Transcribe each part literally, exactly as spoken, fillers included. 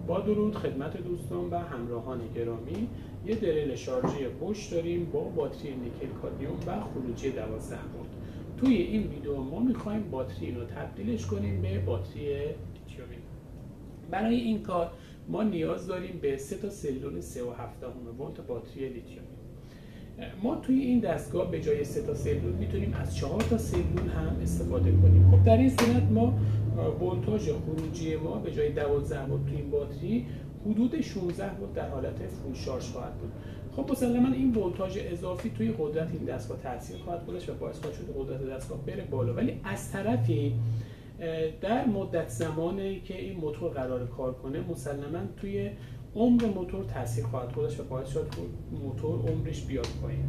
با درود خدمت دوستان و همراهان گرامی. یه دریل شارژی بوش داریم با باتری نیکل کادمیوم و خروجی دوازده ولت. توی این ویدیو ما میخوایم باتری رو تبدیلش کنیم به باتری لیتیومی. برای این کار ما نیاز داریم به سه تا سلول سه و هفت دهم ولت باتری لیتیومی. ما توی این دستگاه به جای سه تا سلول میتونیم از چهار تا سلول هم استفاده کنیم. خب در این صورت ما ولتاژ خروجی ما به جای دوازده ولت توی این باتری حدود شانزده ولت در حالت فول شارژ خواهد بود. خب مسلما این ولتاژ اضافی توی قدرت این دستگاه تاثیر خواهد گذاشت و باعث خواهد شد قدرت دستگاه بره بالا، ولی از طرفی در مدت زمانی که این موتور قرار کار کنه مسلما توی عمر موتور تاثیر خواهد گذاشت و باعث شد موتور عمرش بیاد پایین.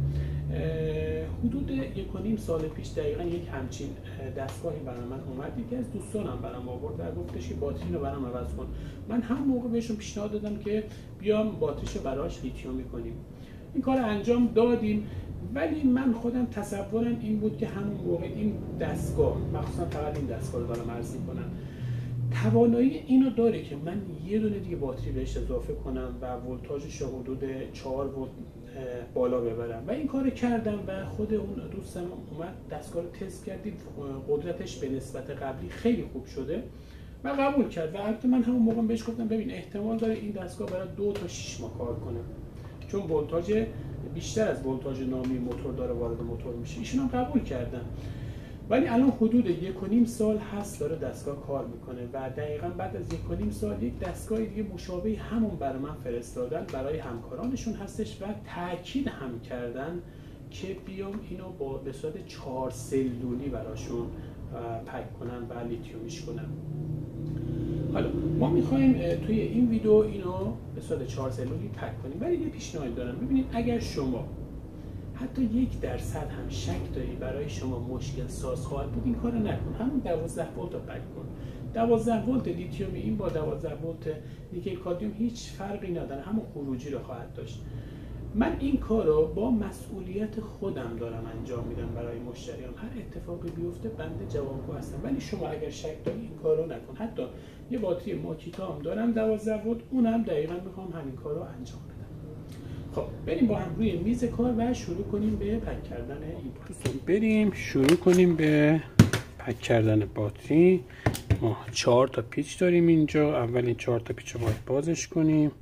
حدود یک و نیم سال پیش دقیقا یک همچین دستگاهی برای من اومد. یکی از دوستانم برام آورد و گفتش که باتری رو برام عوض کن. من هم موقع بهشون پیشنهاد دادم که بیام باتریشو براش لیتیومی کنیم. این کار انجام دادیم، ولی من خودم تصورم این بود که همون موقع این دستگاه، مخصوصا فقط این دستگاه رو دارم عرض می‌کنم، توانایی اینو داره که من یه دونه دیگه باتری بهش اضافه کنم و ولتاژش رو حدود چهار ولت بالا ببرم و این کار کردم و خود اون دوستم اومد دستگاه رو تست کردیم، قدرتش به نسبت قبلی خیلی خوب شده و قبول کرد. و البته من همون موقع بهش گفتم ببین احتمال داره این دستگاه برای دو تا شش ماه کار کنه، چون ولتاژ بیشتر از ولتاژ نامی موتور داره وارد موتور میشه. ایشون هم قبول کردن، ولی الان حدود یک و نیم سال هست داره دستگاه کار میکنه و دقیقاً بعد از یک و نیم سال یک دستگاه دیگه مشابه همون برای من فرستادن برای همکارانشون هستش و تاکید هم کردن که بیام اینو با به صورت چهار سلولی براشون پک کنن و لیتیومیش کنن. حالا ما میخوایم توی این ویدیو اینو به صورت چهار سلولی پک کنیم، ولی یه پیشنهاد دارم. ببینید اگر شما حتی یک درصد هم شک داری برای شما مشکل ساز خواهد بود، این کارو نکن، همون دوازده ولت رو پک کن. دوازده ولت لیتیومی این با دوازده ولت نیکل کادمیوم هیچ فرقی نداره، همون خروجی رو خواهد داشت. من این کارو با مسئولیت خودم دارم انجام میدم برای مشتریان. هر اتفاقی بیفته بنده جوابگو هستم، ولی شما اگر شک داری این کارو نکن. حتی یه باتری ماکیتا هم دارم دوازده ولت، اونم دقیقاً میخوام همین کارو انجام بدم. خب بریم با هم روی میز کار و شروع کنیم به پک کردن این باتری. بریم شروع کنیم به پک کردن باتری. ما چهار تا پیچ داریم اینجا. اول این چهار تا پیچ رو باید بازش کنیم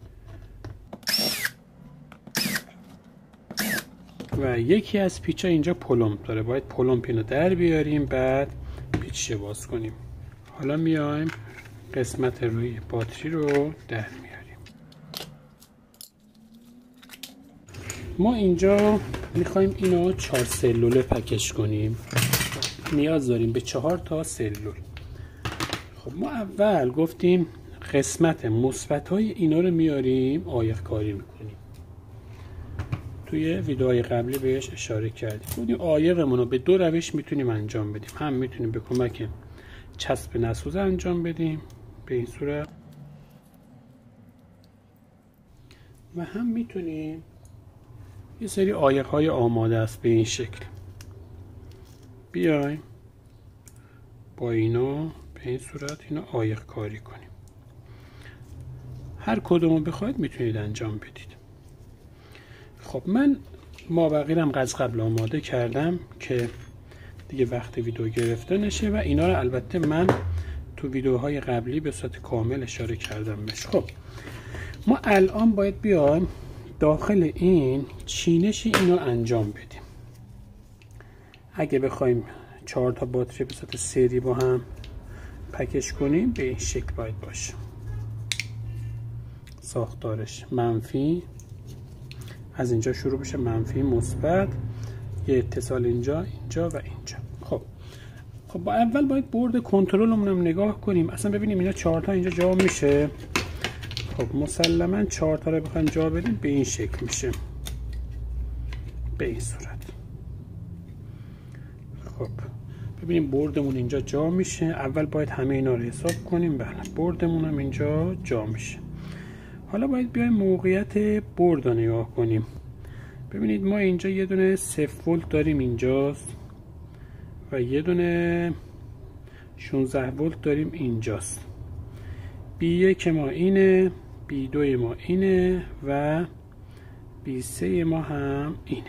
و یکی از پیچ ها اینجا پلمپ داره، باید پلمپ اینو در بیاریم بعد پیچ باز کنیم. حالا میایم قسمت روی باتری رو در میاریم. ما اینجا میخوایم اینو چهار سلوله پکش کنیم، نیاز داریم به چهار تا سلول. خب ما اول گفتیم قسمت مثبت های اینا رو میاریم عایق کاری میکنیم. توی ویدیوهای قبلی بهش اشاره کردیم. گفتیم عایقمون رو به دو روش میتونیم انجام بدیم. هم میتونیم به کمک چسب نسوز انجام بدیم به این صورت، و هم میتونیم یه سری عایق های آماده است به این شکل بیایم با اینا به این صورت اینو عایق کاری کنیم. هر کدومو بخواید میتونید انجام بدید. خب من مابقیرم از قبل آماده کردم که دیگه وقت ویدیو گرفته نشه و اینا رو البته من تو ویدیوهای قبلی به صورت کامل اشاره کردم بهش. خب ما الان باید بیایم داخل این چینش اینو انجام بدیم. اگه بخوایم چهار تا باتری به صورت سری با هم پکش کنیم به این شکل باید باشه. ساختارش منفی از اینجا شروع بشه، منفی مثبت، یه اتصال اینجا اینجا و اینجا. خب خب با اول باید بورد کنترلمون هم نگاه کنیم، اصلا ببینیم اینا چهار تا اینجا جا میشه. خب مسلما چهار تا رو بخوایم جا بدیم به این شکل میشه، به این صورت. خب ببینیم بوردمون اینجا جا میشه. اول باید همه اینا رو حساب کنیم. بله بوردمون هم اینجا جا میشه. حالا باید بیایم موقعیت بورد رو نگاه کنیم. ببینید ما اینجا یه دونه صفر ولت داریم اینجاست و یه دونه شانزده ولت داریم اینجاست. بی یک ما اینه، بی دو ما اینه و بی سه ما هم اینه.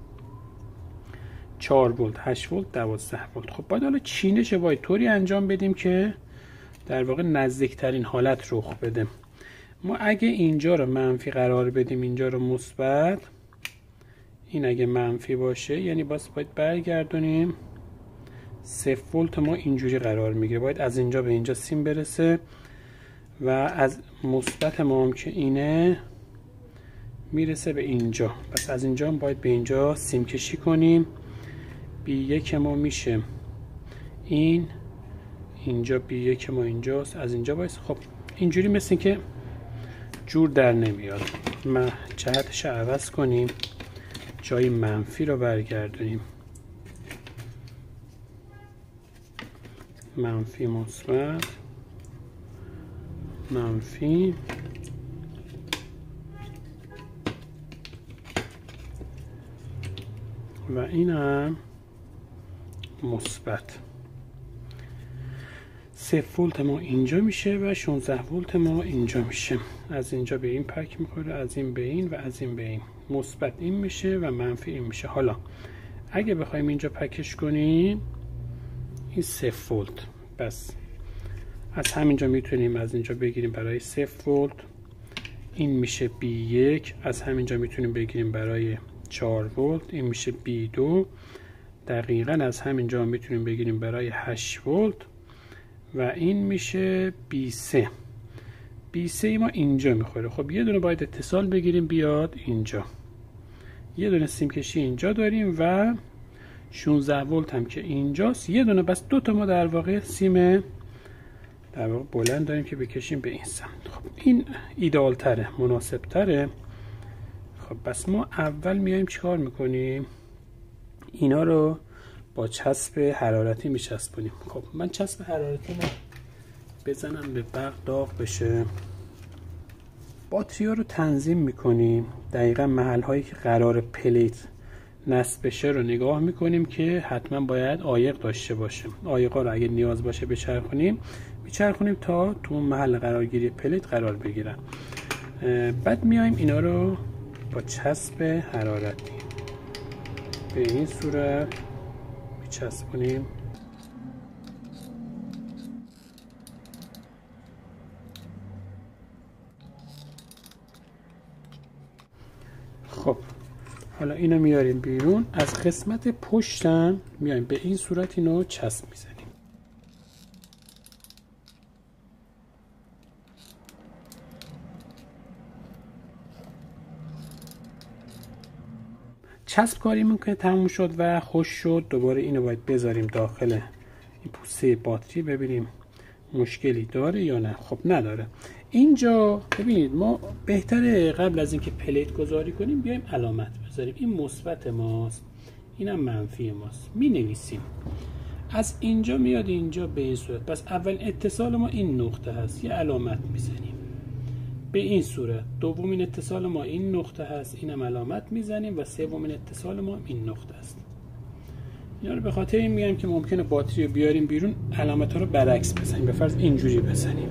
چهار ولت، هشت ولت، دوازده ولت. خب باید حالا چینش باید طوری انجام بدیم که در واقع نزدیکترین حالت رخ بده. ما اگه اینجا رو منفی قرار بدیم، اینجا رو مثبت، این اگه منفی باشه یعنی باز باید برگردونیم. صفر ولت ما اینجوری قرار میگیره، باید از اینجا به اینجا سیم برسه و از مثبت ما هم که اینه میرسه به اینجا. پس از اینجا هم باید به اینجا سیم کشی کنیم. بی یک ما میشه این، اینجا بی یک ما اینجاست، از اینجا باید. خب اینجوری مثل که جور در نمیاد. ما جهتش عوض کنیم، جای منفی رو برگردونیم، منفی مثبت منفی و این هم مثبت. صفر ولت ما اینجا میشه و شانزده ولت ما اینجا میشه. از اینجا به این پک میخوره، از این به این و از این به این. مثبت این میشه و منفی این میشه. حالا اگه بخوایم اینجا پکش کنیم این صفر ولت، بس از همینجا میتونیم از اینجا بگیریم برای صفر ولت. این میشه بی یک، از همینجا میتونیم بگیریم برای چهار ولت. این میشه بی دو، دقیقاً از همینجا میتونیم بگیریم برای هشت ولت و این میشه بی سه. بی سه ما اینجا میخوره. خب یه دونه باید اتصال بگیریم بیاد اینجا، یه دونه سیم کشی اینجا داریم و شانزده ولت هم که اینجاست. یه دونه بس، دو تا ما در واقع سیم در واقع بلند داریم که بکشیم به این سمت. خب این ایدئال تره، مناسب تره. خب بس ما اول میایم چیکار میکنیم؟ اینا رو با چسب حرارتی میچسبونیم. خب من چسب حرارتی رو بزنم به برق داغ بشه. باتری ها رو تنظیم میکنیم، دقیقا محل هایی که قرار پلیت نصب بشه رو نگاه میکنیم که حتما باید عایق داشته باشه. عایقا رو اگه نیاز باشه بچرخونیم میچرخونیم تا تو محل قرارگیری پلیت قرار بگیرن. بعد میایم اینا رو با چسب حرارتی به این صورت میچسبونیم. خب حالا اینو میاریم بیرون، از قسمت پشتم میایم به این صورت اینو چسب میزنیم. چسب کاریمون که تموم شد و خوش شد، دوباره اینو باید بذاریم داخل این پوسته باتری ببینیم مشکلی داره یا نه. خب نداره. اینجا ببینید ما بهتره قبل از اینکه پلیت گذاری کنیم بیایم علامت بذاریم. این مثبت ماست، اینم منفی ماست. می نویسیم از اینجا میاد اینجا به این صورت. پس اول اتصال ما این نقطه هست، یه علامت میزنیم به این صورت. دومین اتصال ما این نقطه هست، اینم علامت میزنیم و سومین اتصال ما این نقطه است. اینا رو به خاطر این میگم که ممکنه باتری رو بیاریم بیرون علامت ها رو برعکس بزنیم، به فرض اینجوری بزنیم.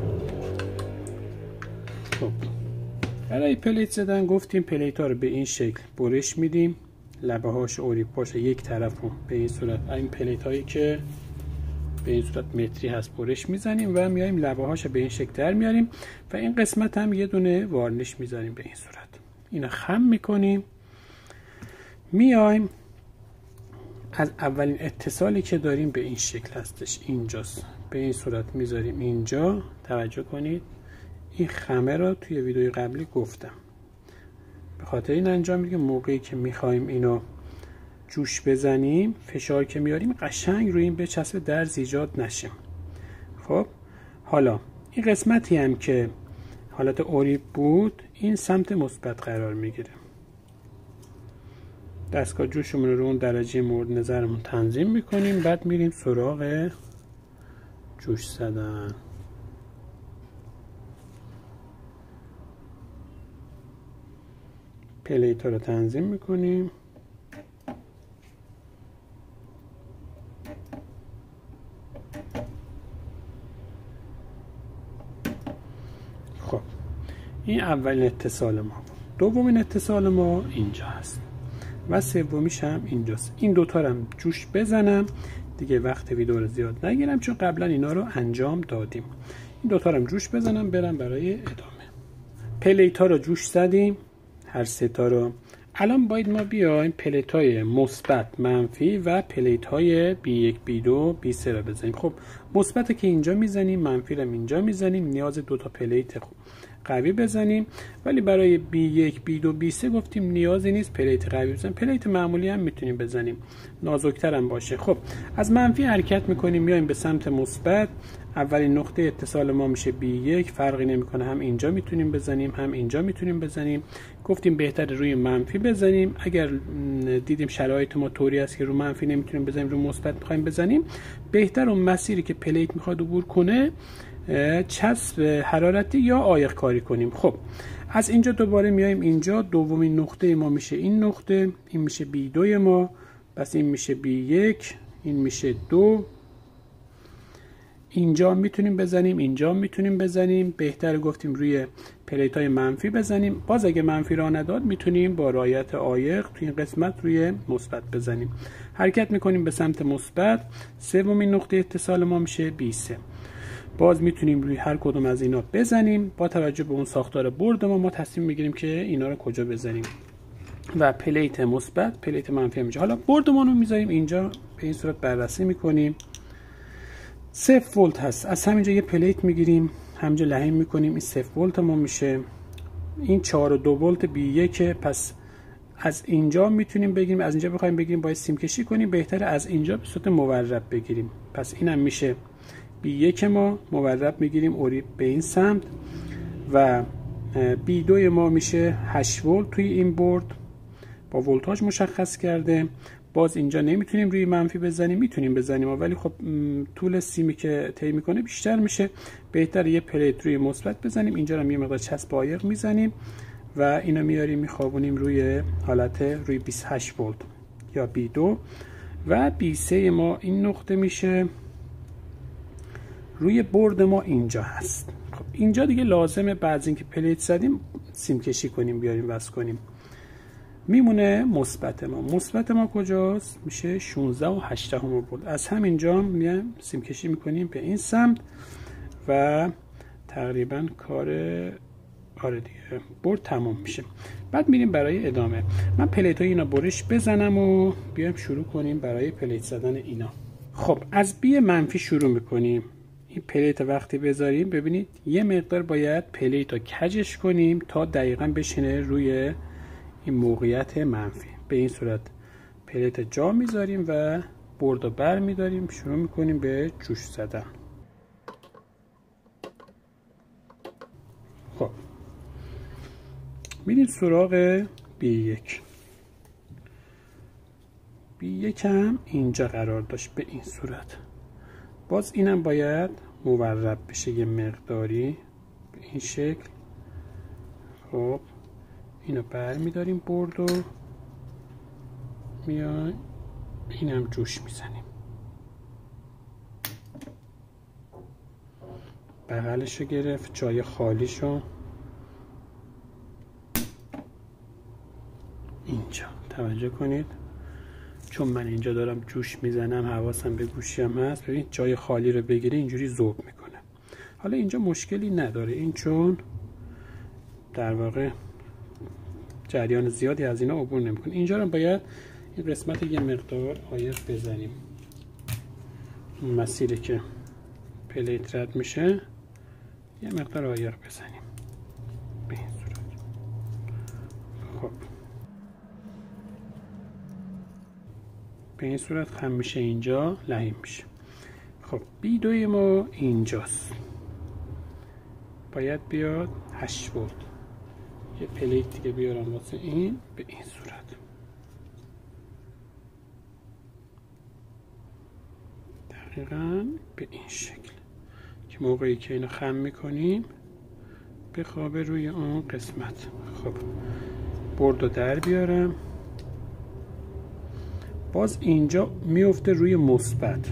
خب برای پلیت زدن گفتیم پلیت ها رو به این شکل برش میدیم، لبه هاش اوریپاش یک طرف رو به این صورت، این پلیت هایی که به این صورت متری هست برش میزنیم و میایم لبه هاش به این شکل در میاریم و این قسمت هم یه دونه وارنیش میذاریم به این صورت. اینا خم میکنیم، میایم از اولین اتصالی که داریم به این شکل هستش، اینجاست، به این صورت میذاریم اینجا. توجه کنید این خمه رو توی ویدیوی قبلی گفتم، به خاطر این انجام میدیم موقعی که میخوایم اینو جوش بزنیم فشار که میاریم قشنگ روی این بچسبه، درز ایجاد نشه. خب حالا این قسمتی هم که حالت اوریب بود این سمت مثبت قرار میگیره. دستگاه جوشمون رو اون درجه مورد نظرمون تنظیم میکنیم، بعد میریم سراغ جوش زدن. پلیت ها رو تنظیم میکنیم. خب این اولین اتصال ما. دومین اتصال ما اینجا هست و سومیش هم اینجاست. این دوتا رو هم جوش بزنم دیگه، وقت ویدیو رو زیاد نگیرم چون قبلا اینا رو انجام دادیم. این دوتا رو هم جوش بزنم برم برای ادامه. پلیت ها رو جوش زدیم، هر سه تا رو. الان باید ما بیایم پلیت های مثبت، منفی و پلیت های بی یک بی دو بی سه رو بزنیم. خب مثبت که اینجا میزنیم، منفی رو اینجا میزنیم، نیاز دو تا پلیت قوی بزنیم. ولی برای بی یک بی دو بی سه گفتیم نیازی نیست پلیت قوی بزنیم، پلیت معمولی هم میتونیم بزنیم، نازکتر هم باشه. خب از منفی حرکت میکنیم میایم به سمت مثبت. اولین نقطه اتصال ما میشه بی یک، فرقی نمیکنه، هم اینجا میتونیم بزنیم هم اینجا میتونیم بزنیم. گفتیم بهتر روی منفی بزنیم. اگر دیدیم شرایط ما طوری است که رو منفی نمیتونیم بزنیم، رو مثبت میخوایم بزنیم، بهتر اون مسیری که پلیت میخواد عبور کنه چسب حرارتی یا عایق کاری کنیم. خب از اینجا دوباره میایم اینجا. دومین نقطه ما میشه این نقطه، این میشه بی دو ما، پس این میشه بی یک، این میشه دو. اینجا میتونیم بزنیم، اینجا میتونیم بزنیم، بهتر گفتیم روی پلیت های منفی بزنیم. باز اگه منفی را نداد میتونیم با رعایت عایق توی این قسمت روی مثبت بزنیم. حرکت میکنیم به سمت مثبت. سومین نقطه اتصال ما میشه بی سه. باز میتونیم روی هر کدوم از اینا بزنیم. با توجه به اون ساختار برد ما ما تصمیم میگیریم که اینا رو کجا بزنیم و پلیت مثبت، پلیت منفی میشه. حالا بردمون رو میذاریم اینجا، به این صورت بررسی میکنیم. صفر ولت هست، از همینجا یه پلیت میگیریم، همینجا لحیم میکنیم، این صفر ولت ما میشه. این چهار و دو ولت بی یک، پس از اینجا میتونیم بگیریم، از اینجا بخوایم بگیریم باید سیم کشی کنیم، بهتره از اینجا به صورت مورب بگیریم. پس اینم میشه بی یک ما، مورب میگیریم اوری به این سمت و بی دو ما میشه هشت ولت توی این برد با ولتاژ مشخص کرده. باز اینجا نمیتونیم روی منفی بزنیم، میتونیم بزنیم ولی خب طول سیمی که طی میکنه بیشتر میشه، بهتره یه پلیت روی مثبت بزنیم. اینجا هم یه مقدار چسب عایق میزنیم و اینا میاریم میخوابونیم روی حالت روی بیست و هشت ولت یا بی دو و بی سه ما این نقطه میشه روی برد ما اینجا هست. خب اینجا دیگه لازمه بعد از اینکه پلیت زدیم سیم کشی کنیم بیاریم وصل کنیم. میمونه مثبت ما. مثبت ما کجاست؟ میشه شانزده و هشت دهم برد. از همینجا میایم سیم کشی میکنیم به این سمت و تقریبا کار آره دیگه برد تمام میشه. بعد میریم برای ادامه. من پلیت های اینا برش بزنم و بیایم شروع کنیم برای پلیت زدن اینا. خب از بی منفی شروع میکنیم. این پلیت وقتی بذاریم ببینید یه مقدار باید پلیت رو کجش کنیم تا دقیقا بشینه روی این موقعیت منفی. به این صورت پلیت جا میذاریم و برد و بر میداریم، شروع میکنیم به جوش زدن. خب میریم سراغ بی یک. بی یک هم اینجا قرار داشت به این صورت. باز اینم باید مورب بشه یه مقداری به این شکل. خب اینو بر میداریم برد و میایم اینم جوش میزنیم، بغلشو گرفت، جای خالیشو اینجا توجه کنید، چون من اینجا دارم جوش میزنم حواسم به گوشیم هست. ببینید جای خالی رو بگیره اینجوری ذوب میکنه. حالا اینجا مشکلی نداره این، چون در واقع جریان زیادی از اینا عبور نمیکنه. اینجا رو باید این قسمت یه مقدار عایق بزنیم، این مسیری که پلیت رد میشه یه مقدار عایق بزنیم به این صورت. خب به این صورت خم میشه، اینجا لحیم میشه. خب بی دوی ما اینجاست، باید بیاد هشت ولت. یه پلیت دیگه بیارم واسه این به این صورت. دقیقاً به این شکل که موقعی که اینو خم میکنیم بخوابه روی اون قسمت. خب برد رو در بیارم، باز اینجا میفته روی مثبت.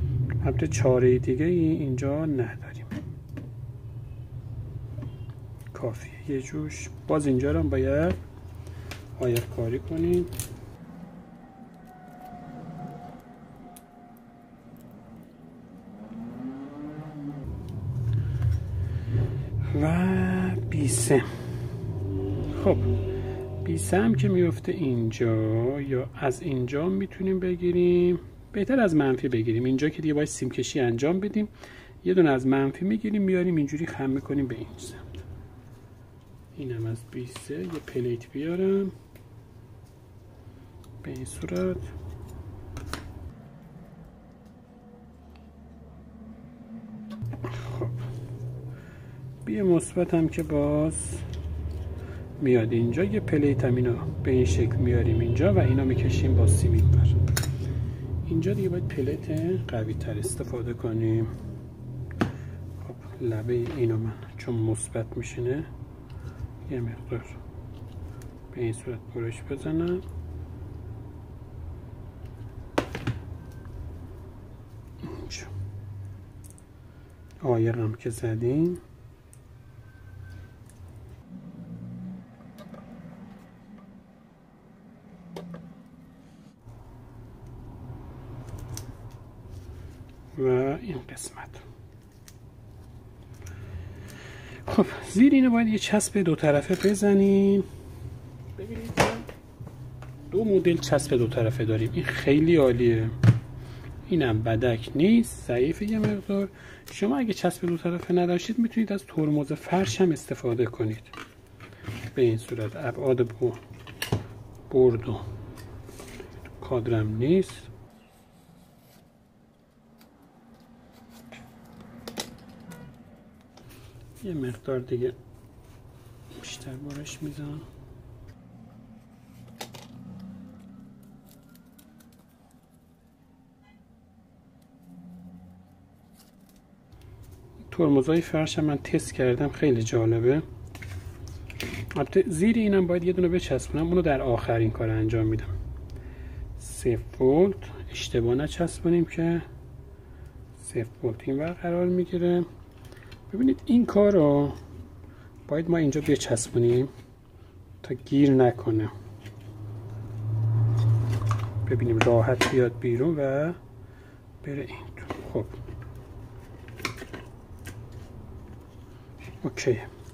البته چاره دیگه اینجا نداریم. کافیه یه جوش. باز اینجا رو باید عایق کاری کنیم. و بیسه. خب بیسه هم که میفته اینجا، یا از اینجا میتونیم بگیریم، بهتر از منفی بگیریم. اینجا که دیگه باید سیم کشی انجام بدیم، یه دونه از منفی میگیریم میاریم اینجوری خم میکنیم به این سمت. اینم از بیسه. یه پلیت بیارم به این صورت. خب بیه مثبت هم که باز میاد اینجا. یه پلیت هم اینو به این شکل میاریم اینجا و اینا میکشیم با سیمی بر. اینجا دیگه باید پلیت قوی تر استفاده کنیم. خب لبه اینو من چون مثبت میشینه یه مقدار به این صورت برش بزنم. اینجا عایقم که زدیم، و این قسمت. خب زیر اینو باید یه چسب دو طرفه بزنیم. ببینید دو مدل چسب دو طرفه داریم. این خیلی عالیه. اینم بدک نیست، ضعیفه یه مقدار. شما اگه چسب دو طرفه نداشتید میتونید از ترمز فرش هم استفاده کنید. به این صورت ابعاد برد و کادرم نیست. یه مقدار دیگه بیشتر برش میزنم. ترمزهای فرش من تست کردم، خیلی جالبه. البته زیر اینم باید یه دونه بچسبونم، اونو در آخرین کار انجام میدم. صفر ولت اشتباه نچسبونیم که صفر ولت این ور قرار میگیره. ببینید این کار رو باید ما اینجا بچسبونیم تا گیر نکنه. ببینیم راحت بیاد بیرون و بره این تو. خب اوکی.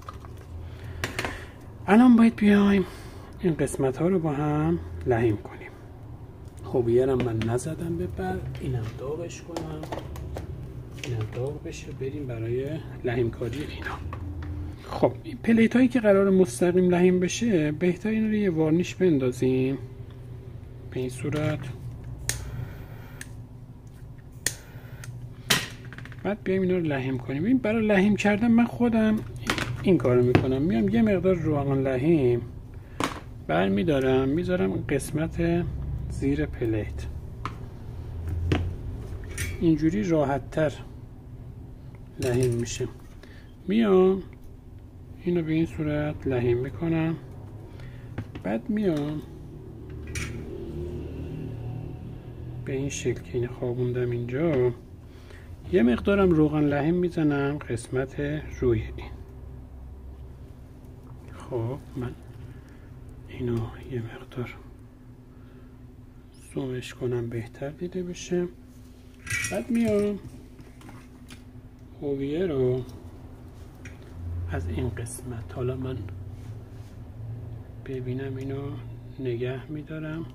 الان باید بیایم این قسمت ها رو با هم لحیم کنیم. خب یرم من نزدم به بر، اینم داغش کنم، اینم داغ بشه، بریم برای لحیم کاری اینا. خب این پلیت هایی که قرار مستقیم لحیم بشه بهتر این رو یه وارنیش بندازیم به این صورت. بعد بیایم اینا رو لحیم کنیم. این برای لحیم کردن من خودم این کارو میکنم. میام یه مقدار روغن لحیم برمیدارم میذارم قسمت زیر پلیت، اینجوری راحت تر لحیم میشه. میام اینو به این صورت لحیم میکنم، بعد میام به این شکل که این خوابوندم اینجا یه مقدارم روغن لحیم میزنم قسمت روی این. خب من اینو یه مقدار زومش کنم بهتر دیده بشه. بعد میام هویه رو از این قسمت، حالا من ببینم اینو نگه میدارم.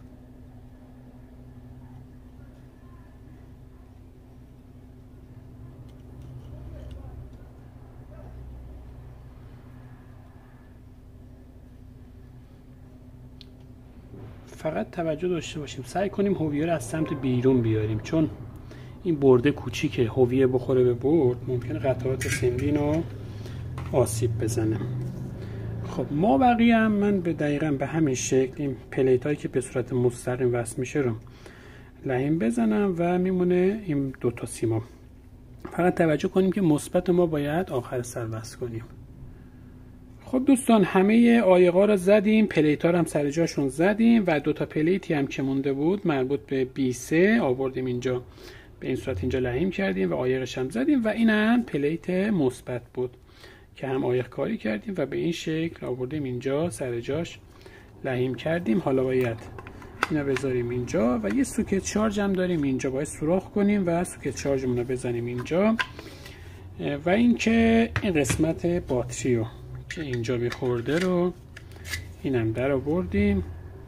فقط توجه داشته باشیم سعی کنیم هویه رو از سمت بیرون بیاریم، چون این برده کوچیکه، هویه بخوره به برد ممکنه قطعات سنگین رو آسیب بزنه. خب ما بقیه هم من به دقیقا به همین شکل این پلیت هایی که به صورت مستقیم وصل میشه رو لحیم بزنم و میمونه این دوتا سیما. فقط توجه کنیم که مثبت ما باید آخر سر وصل کنیم. خب دوستان همه عایقا رو زدیم، پلیت ها رو هم سر جاشون زدیم و دوتا پلیتی هم که مونده بود مربوط به بی سه آوردیم اینجا به این صورت اینجا لحیم کردیم و عایقش هم زدیم و این هم پلیت مثبت بود که هم آیق کاری کردیم و به این شکل آوردیم اینجا سر جاش لحیم کردیم. حالا باید اینا بذاریم اینجا و یه سوکت شارژ هم داریم اینجا، باید سوراخ کنیم و سوکت شارژمون رو بزنیم اینجا. و اینکه این قسمت باتری رو که اینجا میخورده رو اینم در آوردیم،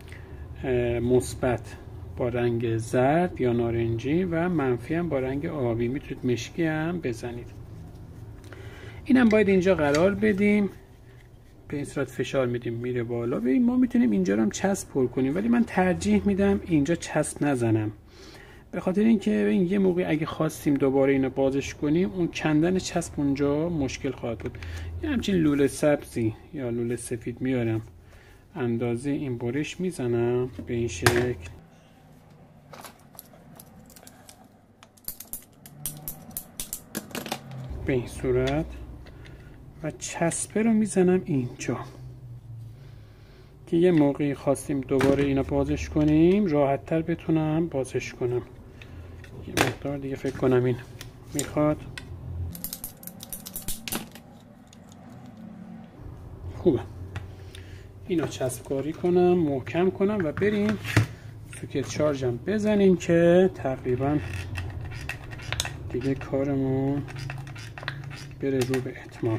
مثبت با رنگ زرد یا نارنجی و منفی هم با رنگ آبی، میتونید مشکی هم بزنید. اینم باید اینجا قرار بدیم، به این صورت فشار میدیم میره بالا. ببین ما میتونیم اینجا رو هم چسب پر کنیم، ولی من ترجیح میدم اینجا چسب نزنم، به خاطر اینکه ببین یه موقع اگه خواستیم دوباره اینو بازش کنیم اون کندن چسب اونجا مشکل خواهد بود. یه همچین لوله سبزی یا لوله سفید میارم، اندازه این برش میزنم به این شکل، به این صورت و چسبه رو میزنم اینجا که یه موقعی خواستیم دوباره اینو بازش کنیم راحت تر بتونم بازش کنم. یه مقدار دیگه فکر کنم این میخواد. خوبه، اینو چسبکاری کنم محکم کنم و بریم سوکت شارژم بزنیم که تقریبا دیگه کارمون بره رو به اتمام.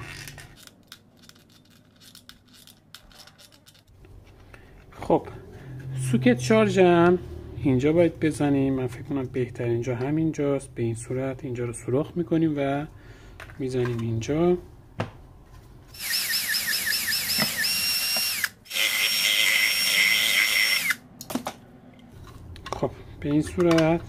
خب سوکت شارژم اینجا باید بزنیم، من فکر کنم بهتر اینجا همینجاست. به این صورت اینجا رو سوراخ میکنیم و میزنیم اینجا. خب به این صورت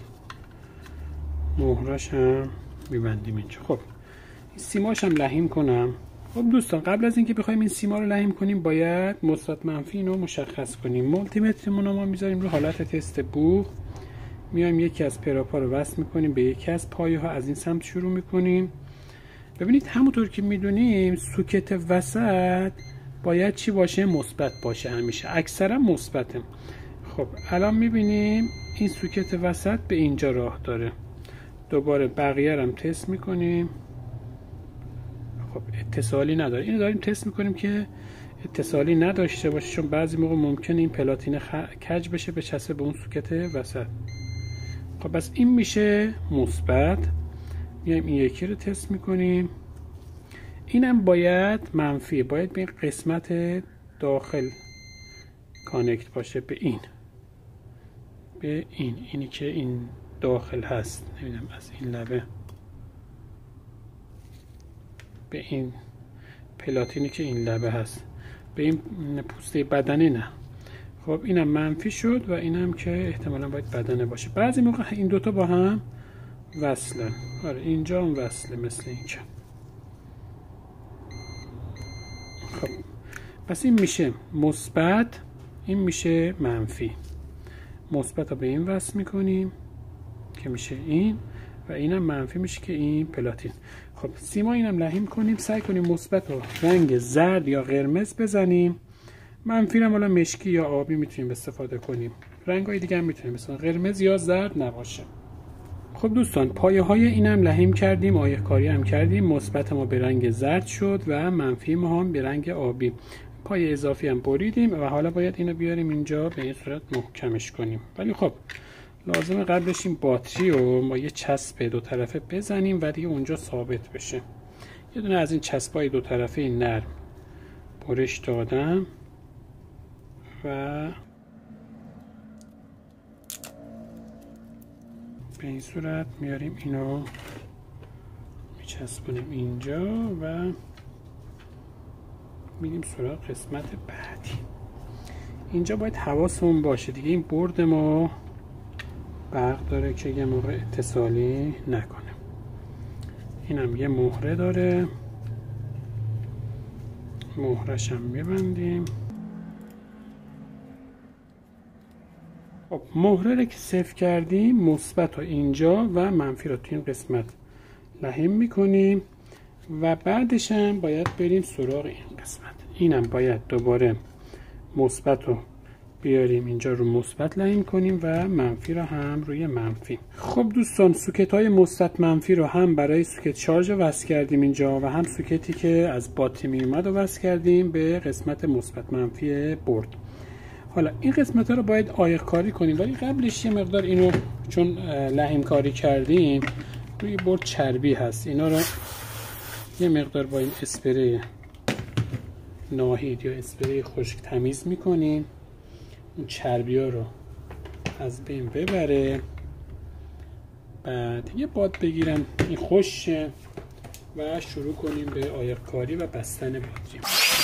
مهرش هم میبندیم اینجا. خب این سیماش هم لحیم کنم. خب دوستان قبل از اینکه بخوایم این سیما رو لحیم کنیم باید مثبت منفی اینو مشخص کنیم. مولتی مترمون رو ما میذاریم رو حالت تست بوق، میایم یکی از پراپا رو وصل میکنیم به یکی از پایه ها، از این سمت شروع میکنیم. ببینید همونطور که میدونیم سوکت وسط باید چی باشه؟ مثبت باشه، همیشه اکثرا مثبته. خب الان میبینیم این سوکت وسط به اینجا راه داره. دوباره بقیه رو هم تست میکنیم. خب اتصالی نداره، اینو داریم تست میکنیم که اتصالی نداشته باشه، چون بعضی موقع ممکنه این پلاتین خ... کج بشه به چسبه به اون سوکت وسط. خب بس این میشه مثبت. میایم این یکی رو تست میکنیم، اینم باید منفی، باید به این قسمت داخل کانکت باشه، به این به این اینی که این داخل هست، نمیدونم از این لبه به این پلاتینی که این لبه هست، به این پوسته بدنه نه. خب اینم منفی شد و اینم که احتمالا باید بدنه باشه. بعضی موقع این دوتا با هم وصلن. آره اینجا هم وصله مثل اینجا. خب پس این میشه مثبت، این میشه منفی. مثبت رو به این وصل میکنیم که میشه این و اینم منفی میشه که این پلاتین. خب سیما اینم لحیم کنیم، سعی کنیم مثبت رو رنگ زرد یا قرمز بزنیم، منفی رو حالا مشکی یا آبی میتونیم استفاده کنیم، رنگ‌های دیگه هم میتونیم مثلا قرمز یا زرد نباشه. خب دوستان پایه های اینم لحیم کردیم، آیق کاری هم کردیم، مثبت ما به رنگ زرد شد و منفی ما هم به رنگ آبی. پایه اضافی هم بریدیم و حالا باید اینو بیاریم اینجا به این صورت محکمش کنیم. ولی خب لازمه قبلش این باتری رو ما یه چسب دو طرفه بزنیم و دیگه اونجا ثابت بشه. یه دونه از این چسبای دو طرفه نرم برش دادم و به این صورت میاریم اینو میچسبونیم اینجا و میریم سراغ قسمت بعدی. اینجا باید حواسمون باشه دیگه این برد ما برق داره که یه موقع اتصالی نکنه. اینم یه مهره داره، مهرش هم میبندیم. خب مهره رو که صفر کردیم مثبت رو اینجا و منفی رو تو این قسمت لحیم میکنیم و بعدش هم باید بریم سراغ این قسمت. اینم باید دوباره مثبت رو بیاریم اینجا رو مثبت لاین کنیم و منفی رو هم روی منفی. خب دوستان، سوکت های مثبت منفی رو هم برای سوکت شارژ وصل کردیم اینجا و هم سوکتی که از باتری می اومد رو وصل کردیم به قسمت مثبت منفی برد. حالا این قسمت ها رو باید عایق کاری کنیم، ولی قبلش یه مقدار اینو چون لحیم کاری کردیم روی برد چربی هست، اینا رو یه مقدار با این اسپری ناهید یا اسپری خشک تمیز میکنیم، اون چربی ها رو از بین ببره. بعد یه باد بگیرم این خوشه و شروع کنیم به عایق کاری و بستن باتری.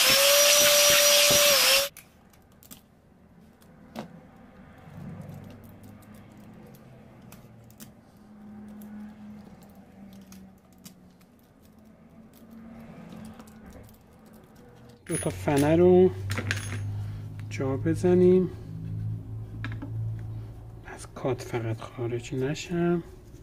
دو تا فنه رو جا بزنیم از کات فقط خارج نشم.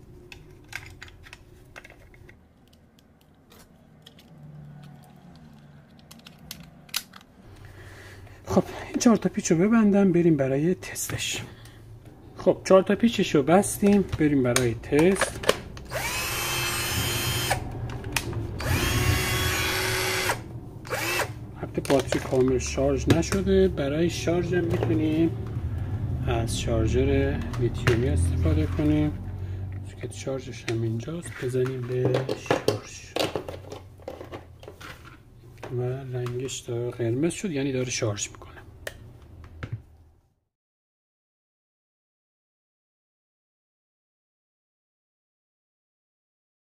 خب این چهار تا پیچ رو ببندم بریم برای تستش. خب چهار تا پیچش رو بستیم، بریم برای تست. باتری کامل شارژ نشده، برای شارژ هم میتونیم از شارژر لیتیومی استفاده کنیم. سوکت شارژش هم اینجاست، بزنیم به شارژ و رنگش داره قرمز شد، یعنی داره شارژ میکنه.